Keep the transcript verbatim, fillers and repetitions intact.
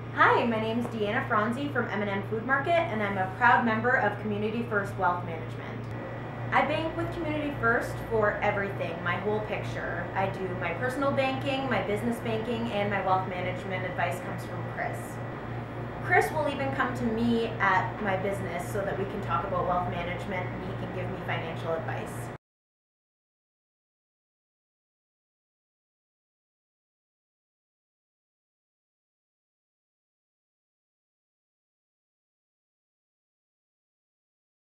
Hi, my name is Deanna Franzi from M and M Food Market, and I'm a proud member of Community First Wealth Management. I bank with Community First for everything, my whole picture. I do my personal banking, my business banking, and my wealth management advice comes from Chris. Chris will even come to me at my business so that we can talk about wealth management and he can give me financial advice.